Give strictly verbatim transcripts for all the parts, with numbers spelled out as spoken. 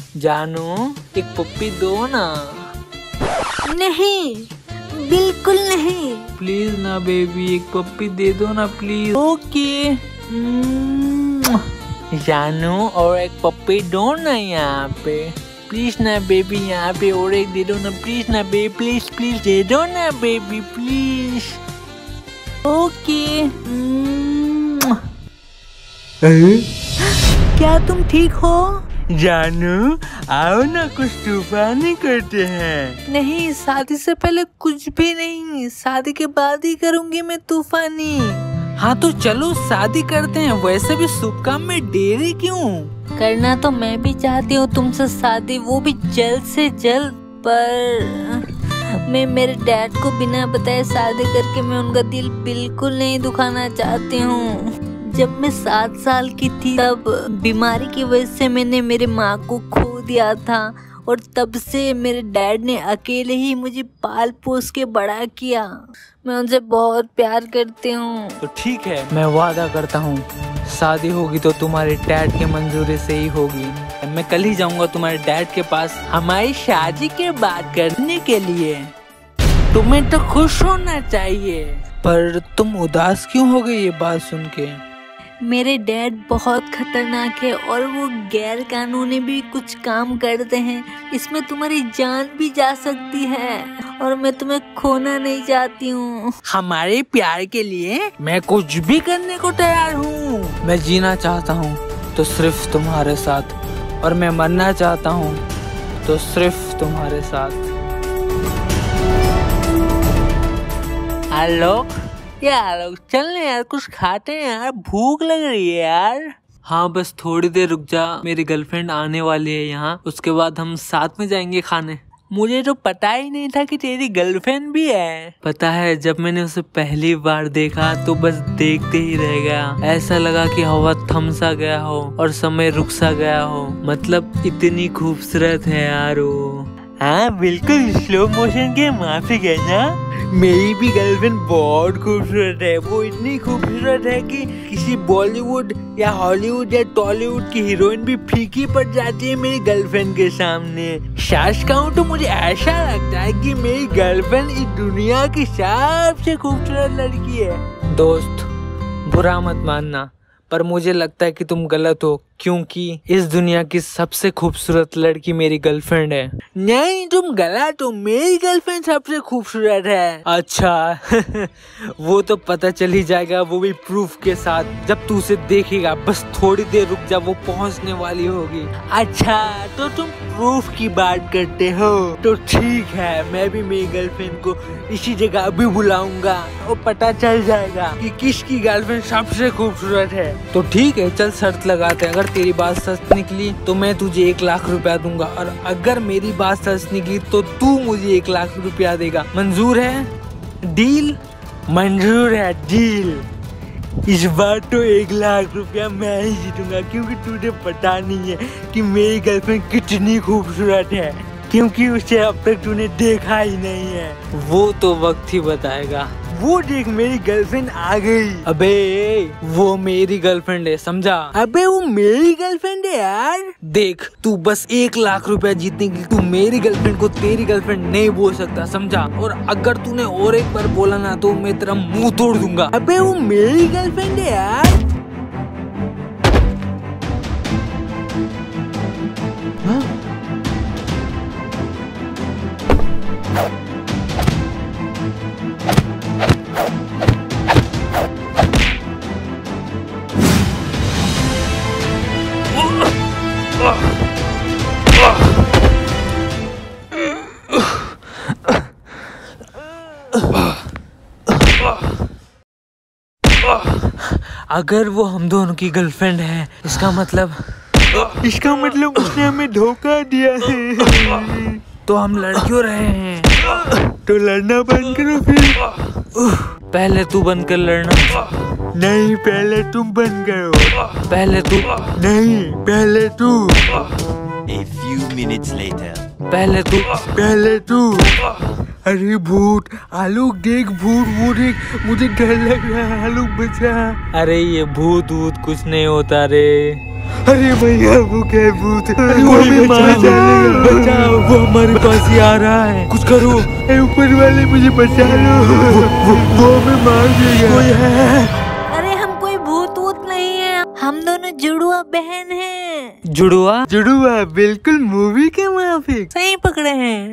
जानू एक पप्पी दो ना। नहीं, बिल्कुल नहीं। प्लीज ना बेबी, एक पप्पी दे दो ना प्लीज। ओके जानू, और एक पप्पी दो ना यहाँ पे प्लीज ना बेबी, यहाँ पे और एक दे दो ना प्लीज ना बेबी, प्लीज प्लीज दे दो ना बेबी प्लीज। ओके। क्या तुम ठीक हो? जानू आओ ना कुछ तूफानी करते हैं। नहीं, शादी से पहले कुछ भी नहीं, शादी के बाद ही करूंगी मैं तूफानी। हाँ तो चलो शादी करते हैं, वैसे भी शुभ काम में देरी क्यों? करना तो मैं भी चाहती हूँ तुमसे शादी, वो भी जल्द से जल्द, पर मैं मेरे डैड को बिना बताए शादी करके मैं उनका दिल बिल्कुल नहीं दुखाना चाहती हूँ। जब मैं सात साल की थी तब बीमारी की वजह से मैंने मेरे माँ को खो दिया था, और तब से मेरे डैड ने अकेले ही मुझे पाल पोस के बड़ा किया। मैं उनसे बहुत प्यार करती हूँ। तो ठीक है, मैं वादा करता हूँ शादी होगी तो तुम्हारे डैड के मंजूरी से ही होगी। मैं कल ही जाऊंगा तुम्हारे डैड के पास हमारी शादी के बात करने के लिए। तुम्हें तो खुश होना चाहिए। पर तुम उदास क्यों हो गई ये बात सुन के? मेरे डैड बहुत खतरनाक है और वो गैर कानूनी भी कुछ काम करते हैं। इसमें तुम्हारी जान भी जा सकती है और मैं तुम्हें खोना नहीं चाहती हूँ। हमारे प्यार के लिए मैं कुछ भी करने को तैयार हूँ। मैं जीना चाहता हूँ तो सिर्फ तुम्हारे साथ, और मैं मरना चाहता हूँ तो सिर्फ तुम्हारे साथ। हेलो यार, चलने यार, कुछ खाते हैं यार, भूख लग रही है यार। हाँ बस थोड़ी देर रुक जा, मेरी गर्लफ्रेंड आने वाली है यहाँ, उसके बाद हम साथ में जाएंगे खाने। मुझे तो पता ही नहीं था कि तेरी गर्लफ्रेंड भी है। पता है, जब मैंने उसे पहली बार देखा तो बस देखते ही रह गया। ऐसा लगा कि हवा थम सा गया हो और समय रुक सा गया हो। मतलब इतनी खूबसूरत है यार वो। हाँ बिल्कुल स्लो मोशन के माफिक है ना। मेरी भी गर्लफ्रेंड बहुत खूबसूरत है। वो इतनी खूबसूरत है कि किसी बॉलीवुड या हॉलीवुड या टॉलीवुड की हीरोइन भी फीकी पड़ जाती है मेरी गर्लफ्रेंड के सामने। सच कहूँ तो मुझे ऐसा लगता है कि मेरी गर्लफ्रेंड इस दुनिया की सबसे खूबसूरत लड़की है। दोस्त बुरा मत मानना, पर मुझे लगता है कि तुम गलत हो, क्योंकि इस दुनिया की सबसे खूबसूरत लड़की मेरी गर्लफ्रेंड है। नहीं तुम गलत हो, मेरी गर्लफ्रेंड सबसे खूबसूरत है। अच्छा वो तो पता चल ही जाएगा, वो भी प्रूफ के साथ, जब तू उसे देखेगा। बस थोड़ी देर रुक जा, वो पहुंचने वाली होगी। अच्छा तो तुम प्रूफ की बात करते हो, तो ठीक है, मैं भी मेरी गर्लफ्रेंड को इसी जगह अभी बुलाऊंगा और पता चल जाएगा कि किसकी गर्लफ्रेंड सबसे खूबसूरत है। तो ठीक है, चल शर्त लगाते हैं। अगर तेरी बात सच निकली तो मैं तुझे एक लाख रुपया दूंगा, और अगर मेरी बात सच निकली तो तू मुझे एक लाख रुपया देगा। मंजूर है? डील? मंजूर है, डील। इस बार तो एक लाख रुपया मैं ही जीतूंगा, क्योंकि तुझे पता नहीं है कि मेरी गर्लफ्रेंड कितनी खूबसूरत है, क्योंकि उसे अब तक तूने देखा ही नहीं है। वो तो वक्त ही बताएगा। वो देख मेरी गर्लफ्रेंड आ गई। अबे वो मेरी गर्लफ्रेंड है, समझा? अबे वो मेरी गर्लफ्रेंड है यार। देख तू बस एक लाख रुपया जीतने के लिए तू मेरी गर्लफ्रेंड को तेरी गर्लफ्रेंड नहीं बोल सकता, समझा? और अगर तूने और एक बार बोला ना तो मैं तेरा मुंह तोड़ दूंगा। अबे वो मेरी गर्लफ्रेंड है यार। हाँ? अगर वो हम दोनों की गर्लफ्रेंड है, इसका मतलब इसका मतलब उसने हमें धोखा दिया है। तो हम लड़ क्यों रहे हैं? तो लड़ना बंद करो फिर। पहले तू बंद कर लड़ना। नहीं पहले तुम बंद करो। पहले तू। नहीं पहले तू। A few minutes later. पहले तू। पहले तू। अरे भूत, आलोक देख भूत, वो देख, मुझे डर लग रहा है, आलोक बचा। अरे ये भूत वूत कुछ नहीं होता रे। अरे भैया वो क्या भूत, अरे वो हमें मार डालेगा, बचाओ, वो हमारे पास ही आ रहा है, कुछ करो। अरे ऊपर वाले मुझे बचा लो, वो, वो, वो हमें मार देगा। कोई है? अरे हम कोई भूत वूत नहीं है, हम दोनों जुड़वा बहन हैं। जुड़वा? जुड़वा बिल्कुल मूवी के माफिक। सही पकड़े हैं।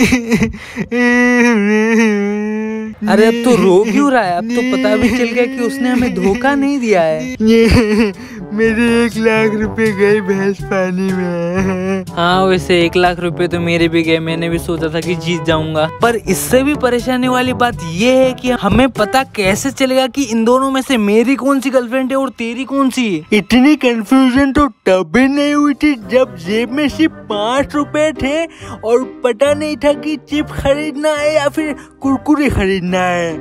अरे अब तो रो क्यों रहा है? अब तो पता भी चल गया कि उसने हमें धोखा नहीं दिया है। मेरे एक लाख रुपए गए भैंस पानी में। हाँ वैसे एक लाख रुपए तो मेरे भी गए, मैंने भी सोचा था कि जीत जाऊंगा। पर इससे भी परेशानी वाली बात ये है कि हमें पता कैसे चलेगा कि इन दोनों में से मेरी कौन सी गर्लफ्रेंड है और तेरी कौन सी? इतनी कंफ्यूजन तो तब भी नहीं हुई थी जब जेब में सिर्फ पाँच रुपए थे और पता नहीं था कि चिप खरीदना है या फिर कुरकुरे खरीदना है।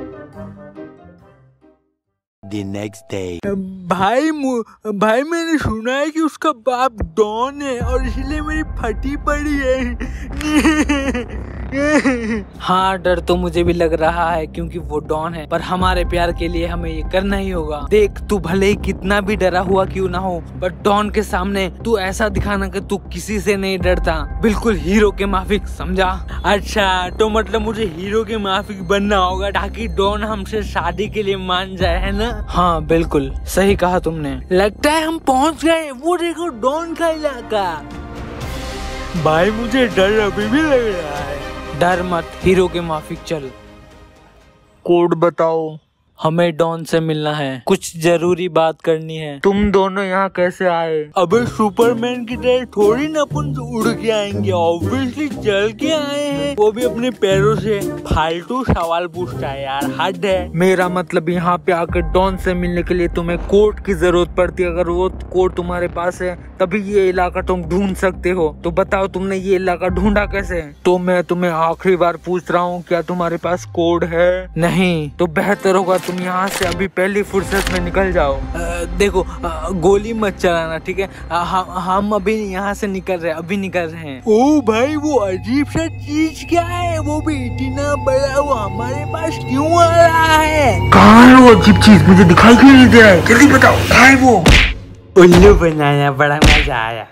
The next day. भाई भाई मैंने सुना है कि उसका बाप डॉन है और इसलिए मेरी फटी पड़ी है। हाँ डर तो मुझे भी लग रहा है क्योंकि वो डॉन है, पर हमारे प्यार के लिए हमें ये करना ही होगा। देख तू भले ही कितना भी डरा हुआ क्यों ना हो, पर डॉन के सामने तू ऐसा दिखाना कि तू किसी से नहीं डरता, बिल्कुल हीरो के माफिक, समझा? अच्छा तो मतलब मुझे हीरो के माफिक बनना होगा ताकि डॉन हमसे शादी के लिए मान जाए, है ना? हाँ बिल्कुल सही कहा तुमने। लगता है हम पहुंच गए, वो देखो डॉन का इलाका। भाई मुझे डर अभी भी लग रहा है। डर मत, हीरो के माफिक चल। कोड बताओ। हमें डॉन से मिलना है, कुछ जरूरी बात करनी है। तुम दोनों यहाँ कैसे आए? अबे सुपरमैन की तरह थोड़ी ना अपन उड़ के आएंगे, ऑब्वियसली चल के आए हैं, वो भी अपने पैरों से। फालतू सवाल पूछता है यार, हद है। मेरा मतलब यहाँ पे आकर डॉन से मिलने के लिए तुम्हें कोड की जरूरत पड़ती है। अगर वो कोड तुम्हारे पास है तभी ये इलाका तुम ढूंढ सकते हो। तो बताओ तुमने ये इलाका ढूंढा कैसे? तो मैं तुम्हें आखिरी बार पूछ रहा हूँ, क्या तुम्हारे पास कोड है? नहीं। तो बेहतर होगा तुम यहाँ से अभी पहली फुर्सत में निकल जाओ। आ, देखो आ, गोली मत चलाना, ठीक है? आ, हम हम अभी यहाँ से निकल रहे हैं, अभी निकल रहे हैं। ओ भाई वो अजीब सा चीज क्या है? वो भी इतना बड़ा, वो हमारे पास क्यों आ रहा है? कहाँ है वो अजीब चीज? मुझे दिखाई क्यों नहीं दे रहा है? जल्दी बताओ कहाँ है वो? उल्लू बनाया, बड़ा मजा आया।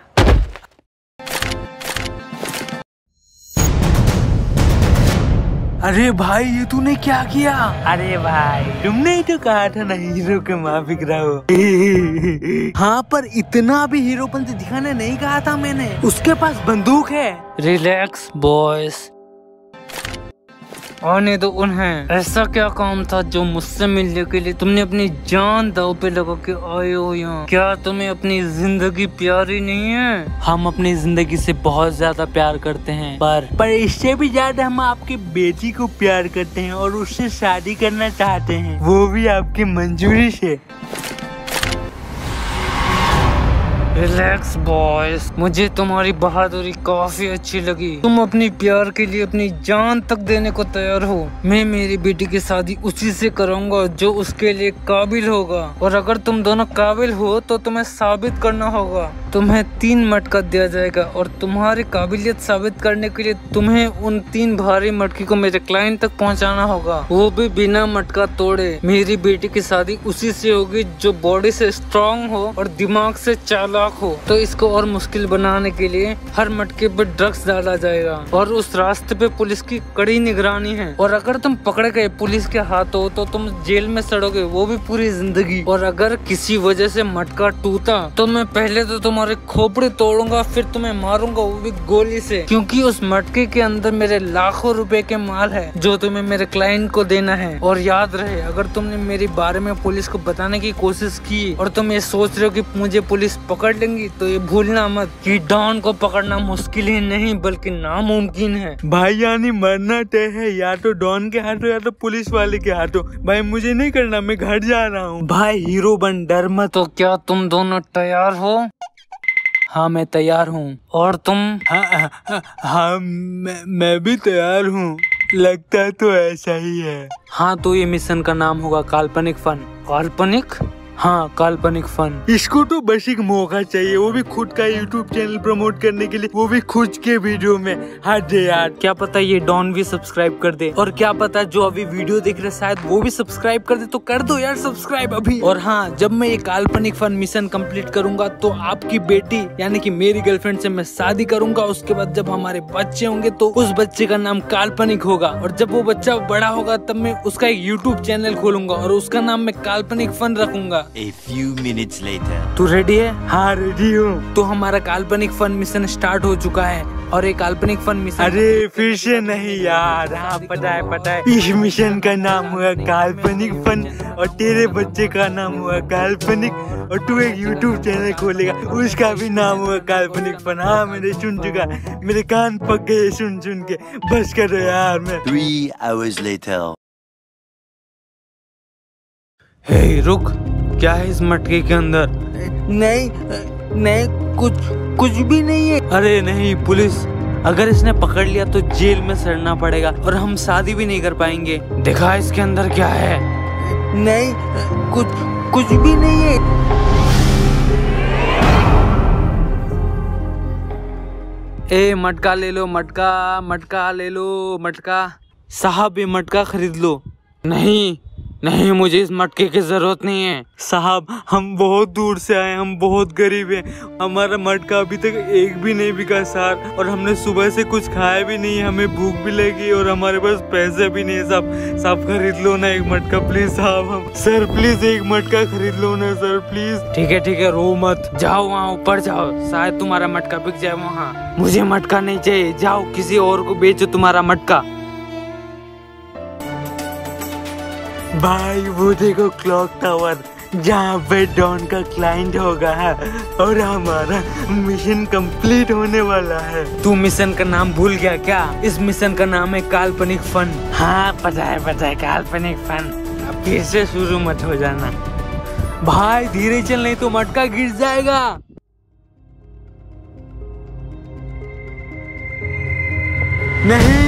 अरे भाई ये तूने क्या किया? अरे भाई तुमने ही तो कहा था ना हीरो के माफिक रहो। हाँ पर इतना भी हीरोपन से दिखाने नहीं कहा था मैंने, उसके पास बंदूक है। रिलैक्स बॉयज, आने दो उन्हें। ऐसा क्या काम था जो मुझसे मिलने के लिए तुमने अपनी जान दांव पे लगा के आए हो यहाँ? क्या तुम्हें अपनी जिंदगी प्यारी नहीं है? हम अपनी जिंदगी से बहुत ज्यादा प्यार करते हैं, पर पर इससे भी ज्यादा हम आपकी बेटी को प्यार करते हैं और उससे शादी करना चाहते हैं, वो भी आपकी मंजूरी से। रिलैक्स बॉयज, मुझे तुम्हारी बहादुरी काफी अच्छी लगी। तुम अपनी प्यार के लिए अपनी जान तक देने को तैयार हो। मैं मेरी बेटी की शादी उसी से करूंगा जो उसके लिए काबिल होगा, और अगर तुम दोनों काबिल हो तो तुम्हें साबित करना होगा। तुम्हें तीन मटका दिया जाएगा और तुम्हारी काबिलियत साबित करने के लिए तुम्हें उन तीन भारी मटकी को मेरे क्लाइंट तक पहुंचाना होगा, वो भी बिना मटका तोड़े। मेरी बेटी की शादी उसी से होगी जो बॉडी से स्ट्रांग हो और दिमाग से चालाक हो। तो इसको और मुश्किल बनाने के लिए हर मटके पे ड्रग्स डाला जाएगा और उस रास्ते पे पुलिस की कड़ी निगरानी है। और अगर तुम पकड़े गए पुलिस के हाथों तो तुम जेल में सड़ोगे, वो भी पूरी जिंदगी। और अगर किसी वजह से मटका टूटा तो मैं पहले तो तुम्हारे खोपड़ी तोड़ूंगा, फिर तुम्हें मारूंगा, वो भी गोली से, क्योंकि उस मटके के अंदर मेरे लाखों रुपए के माल है जो तुम्हें मेरे क्लाइंट को देना है। और याद रहे, अगर तुमने मेरे बारे में पुलिस को बताने की कोशिश की और तुम ये सोच रहे हो कि मुझे पुलिस पकड़ लेंगी, तो ये भूलना मत कि डॉन को पकड़ना मुश्किल ही नहीं बल्कि नामुमकिन है। भाई यानी मरना तय है, या तो डॉन के हाथों या तो पुलिस वाले के हाथों। भाई मुझे नहीं करना, मैं घर जा रहा हूँ। भाई हीरो बन, डर मत। तो क्या तुम दोनों तैयार हो? हाँ मैं तैयार हूँ। और तुम? हाँ हाँ, हाँ, हाँ मैं, मैं भी तैयार हूँ। लगता तो ऐसा ही है। हाँ तो ये मिशन का नाम होगा काल्पनिक फन। काल्पनिक? हाँ, काल्पनिक फन। इसको तो बस एक मौका चाहिए, वो भी खुद का यूट्यूब चैनल प्रमोट करने के लिए, वो भी खुद के वीडियो में। हद है यार। क्या पता ये डॉन भी सब्सक्राइब कर दे, और क्या पता जो अभी वीडियो देख रहे शायद वो भी सब्सक्राइब कर दे। तो कर दो यार सब्सक्राइब अभी। और हाँ, जब मैं ये काल्पनिक फन मिशन कंप्लीट करूंगा तो आपकी बेटी यानी कि मेरी गर्लफ्रेंड से मैं शादी करूंगा। उसके बाद जब हमारे बच्चे होंगे तो उस बच्चे का नाम काल्पनिक होगा, और जब वो बच्चा बड़ा होगा तब मैं उसका एक यूट्यूब चैनल खोलूंगा और उसका नाम मैं काल्पनिक फन रखूंगा। A few minutes later. तू रेडी है? हाँ रेडी हूँ। तो हमारा काल्पनिक फन मिशन स्टार्ट हो चुका है, और एक काल्पनिक फन मिशन। अरे फिर से नहीं यार। हाँ पता है पता है। इस मिशन का नाम हुआ काल्पनिक फन, और तेरे बच्चे का नाम हुआ काल्पनिक, और तू एक यूट्यूब चैनल खोलेगा उसका भी नाम हुआ काल्पनिक फन। हाँ मैंने सुन चुका, मेरे कान पक गए सुन सुन के। बस करो यार। मैं Three hours later. हे रुक, क्या है इस मटके के अंदर? नहीं नहीं, कुछ कुछ भी नहीं है। अरे नहीं पुलिस, अगर इसने पकड़ लिया तो जेल में सड़ना पड़ेगा और हम शादी भी नहीं कर पाएंगे। देखा इसके अंदर क्या है? नहीं, कुछ कुछ भी नहीं है। ए मटका ले लो, मटका मटका ले लो, मटका। साहब ये मटका खरीद लो। नहीं नहीं, मुझे इस मटके की जरूरत नहीं है। साहब हम बहुत दूर से आए, हम बहुत गरीब हैं, हमारा मटका अभी तक एक भी नहीं बिका सर, और हमने सुबह से कुछ खाया भी नहीं, हमें भूख भी लगी और हमारे पास पैसे भी नहीं है। साहब साहब खरीद लो ना एक मटका प्लीज। साहब हम सर प्लीज एक मटका खरीद लो ना सर प्लीज। ठीक है ठीक है, रो मत, जाओ वहाँ ऊपर जाओ, शायद तुम्हारा मटका बिक जाए वहाँ। मुझे मटका नहीं चाहिए, जाओ किसी और को बेचो तुम्हारा मटका। भाई वो देखो क्लॉक टावर, जहाँ पे डॉन का क्लाइंट होगा है, और हमारा मिशन कंप्लीट होने वाला है। तू मिशन का नाम भूल गया क्या? इस मिशन का नाम है काल्पनिक फन। हाँ पता है पता है, काल्पनिक फन। अब फिर से शुरू मत हो जाना भाई, धीरे चल नहीं तो मटका गिर जाएगा। नहीं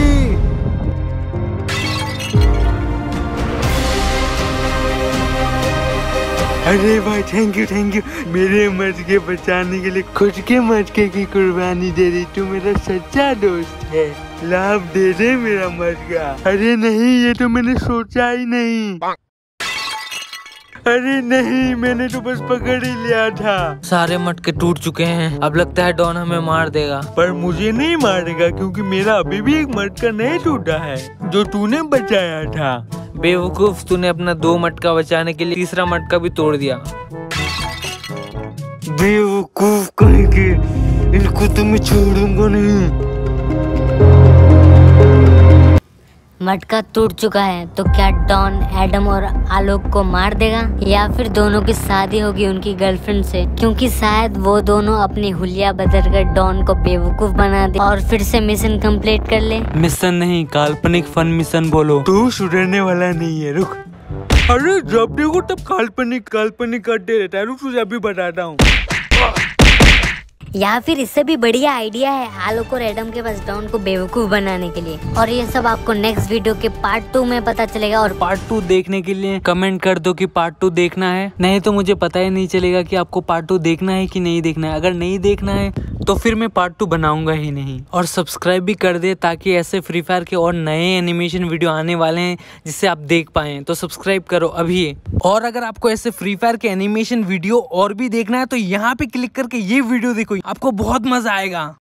अरे भाई थैंक यू थैंक यू, मेरे मटके बचाने के लिए खुद के मटके की कुर्बानी दे दी। तू मेरा सच्चा दोस्त है, लाभ दे दे मेरा मटका। अरे नहीं, ये तो मैंने सोचा ही नहीं। अरे नहीं, मैंने तो बस पकड़ ही लिया था। सारे मटके टूट चुके हैं, अब लगता है डॉन हमें मार देगा। पर मुझे नहीं मारेगा क्योंकि मेरा अभी भी एक मटका नहीं टूटा है जो तूने बचाया था। बेवकूफ, तूने अपना दो मटका बचाने के लिए तीसरा मटका भी तोड़ दिया। बेवकूफ कहीं के, इनको तो मैं छोड़ूंगा नहीं। मटका टूट चुका है, तो क्या डॉन एडम और आलोक को मार देगा, या फिर दोनों की शादी होगी उनकी गर्लफ्रेंड से? क्योंकि शायद वो दोनों अपनी हुलिया बदल कर डॉन को बेवकूफ बना दे और फिर से मिशन कंप्लीट कर ले। मिशन नहीं, काल्पनिक फन मिशन बोलो। तू सुधरने वाला नहीं है, रुक। अरे जब देखो तब काल्पनिक काल्पनिक करते रहता है, रुक तुझे अभी बताता हूँ। या फिर इससे भी बढ़िया आइडिया है आलोक और एडम के पास डॉन को बेवकूफ बनाने के लिए। और ये सब आपको नेक्स्ट वीडियो के पार्ट टू में पता चलेगा। और पार्ट टू देखने के लिए कमेंट कर दो कि पार्ट टू देखना है, नहीं तो मुझे पता ही नहीं चलेगा कि आपको पार्ट टू देखना है कि नहीं देखना है। अगर नहीं देखना है तो फिर मैं पार्ट टू बनाऊंगा ही नहीं। और सब्सक्राइब भी कर दे ताकि ऐसे फ्री फायर के और नए एनिमेशन वीडियो आने वाले हैं जिससे आप देख पाए, तो सब्सक्राइब करो अभी। और अगर आपको ऐसे फ्री फायर के एनिमेशन वीडियो और भी देखना है तो यहाँ पे क्लिक करके ये वीडियो देखो, आपको बहुत मजा आएगा।